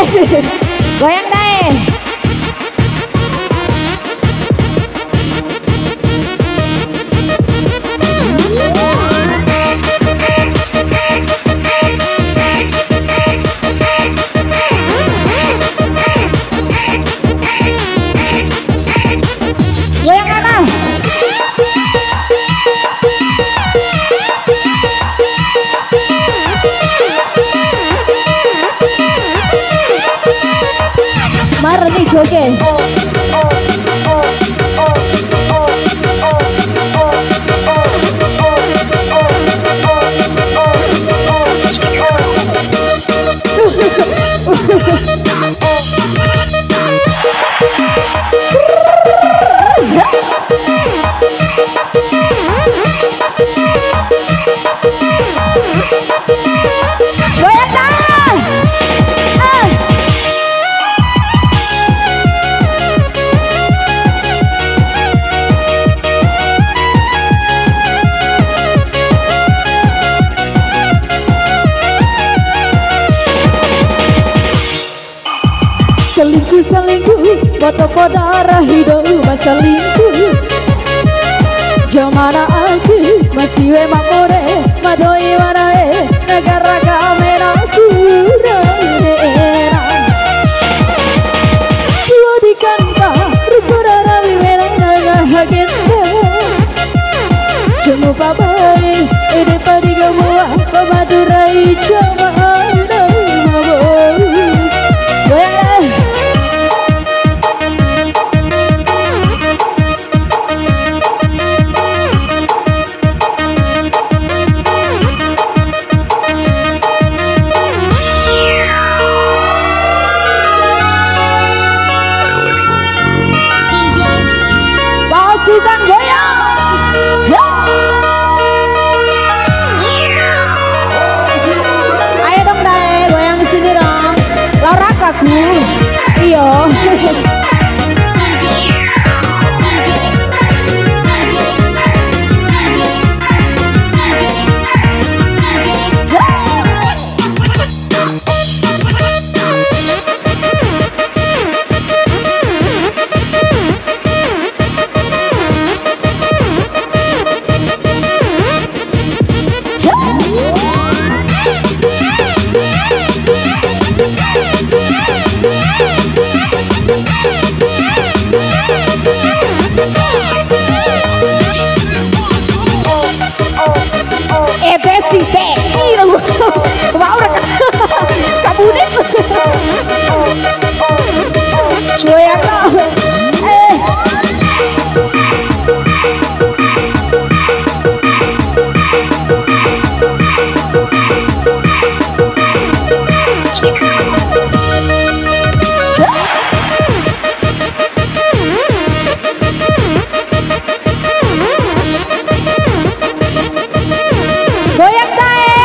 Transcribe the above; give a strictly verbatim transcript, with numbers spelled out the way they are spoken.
Goyang deh. Goyang mana? Mar nih joget. Goyang dah. Ah. Selingkuh selingkuh, foto darah hidup selingkuh. Jamana aku masih we makmure, madoi manae negara kamera kurang era. Lo dikanta rupura rawi merah naga agenda. Cuma babai ide padi gamua pemadurai jamana mabo. Goyang. Pasukan goyang, ya. Ayo dong deh, goyang sini dong. Laura kaku, iyo. Ebesite, iro, wow, kabunin, goyang dong, eh. Goyang deh.